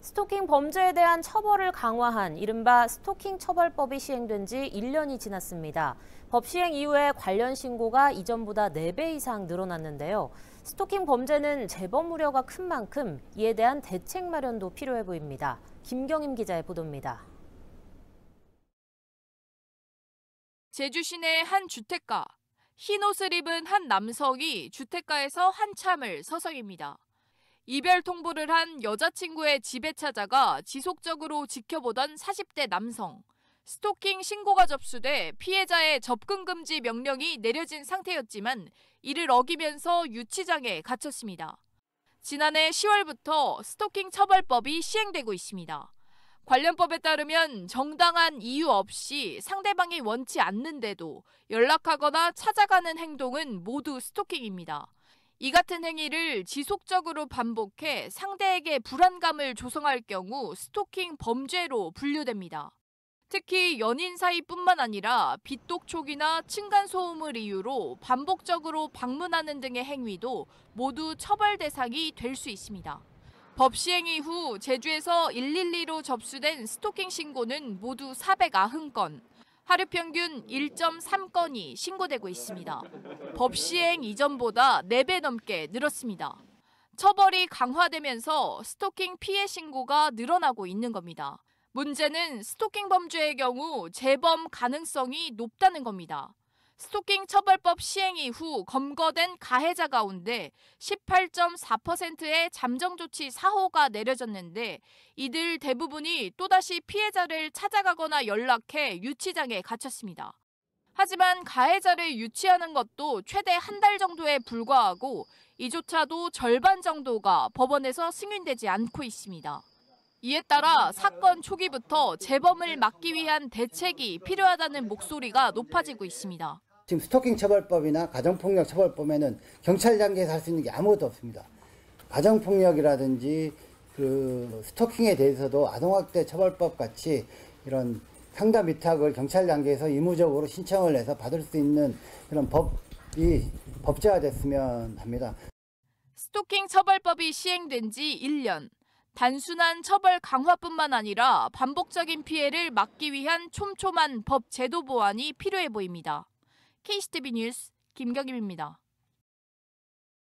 스토킹 범죄에 대한 처벌을 강화한 이른바 스토킹 처벌법이 시행된 지 1년이 지났습니다. 법 시행 이후에 관련 신고가 이전보다 4배 이상 늘어났는데요. 스토킹 범죄는 재범 우려가 큰 만큼 이에 대한 대책 마련도 필요해 보입니다. 김경임 기자의 보도입니다. 제주 시내 한 주택가. 흰 옷을 입은 한 남성이 주택가에서 한참을 서성입니다. 이별 통보를 한 여자친구의 집에 찾아가 지속적으로 지켜보던 40대 남성. 스토킹 신고가 접수돼 피해자의 접근 금지 명령이 내려진 상태였지만 이를 어기면서 유치장에 갇혔습니다. 지난해 10월부터 스토킹 처벌법이 시행되고 있습니다. 관련 법에 따르면 정당한 이유 없이 상대방이 원치 않는데도 연락하거나 찾아가는 행동은 모두 스토킹입니다. 이 같은 행위를 지속적으로 반복해 상대에게 불안감을 조성할 경우 스토킹 범죄로 분류됩니다. 특히 연인 사이뿐만 아니라 빚독촉이나 층간소음을 이유로 반복적으로 방문하는 등의 행위도 모두 처벌 대상이 될 수 있습니다. 법 시행 이후 제주에서 112로 접수된 스토킹 신고는 모두 490건. 하루 평균 1.3건이 신고되고 있습니다. 법 시행 이전보다 4배 넘게 늘었습니다. 처벌이 강화되면서 스토킹 피해 신고가 늘어나고 있는 겁니다. 문제는 스토킹 범죄의 경우 재범 가능성이 높다는 겁니다. 스토킹 처벌법 시행 이후 검거된 가해자 가운데 18.4%의 잠정조치 사호가 내려졌는데 이들 대부분이 또다시 피해자를 찾아가거나 연락해 유치장에 갇혔습니다. 하지만 가해자를 유치하는 것도 최대 한 달 정도에 불과하고 이조차도 절반 정도가 법원에서 승인되지 않고 있습니다. 이에 따라 사건 초기부터 재범을 막기 위한 대책이 필요하다는 목소리가 높아지고 있습니다. 지금 스토킹 처벌법이나 가정폭력 처벌법에는 경찰 단계에서 할 수 있는 게 아무것도 없습니다. 가정폭력이라든지 스토킹에 대해서도 아동학대 처벌법 같이 이런 상담 위탁을 경찰 단계에서 의무적으로 신청을 해서 받을 수 있는 그런 법이 법제화됐으면 합니다. 스토킹 처벌법이 시행된 지 1년. 단순한 처벌 강화뿐만 아니라 반복적인 피해를 막기 위한 촘촘한 법 제도 보완이 필요해 보입니다. KCTV 뉴스 김경임입니다.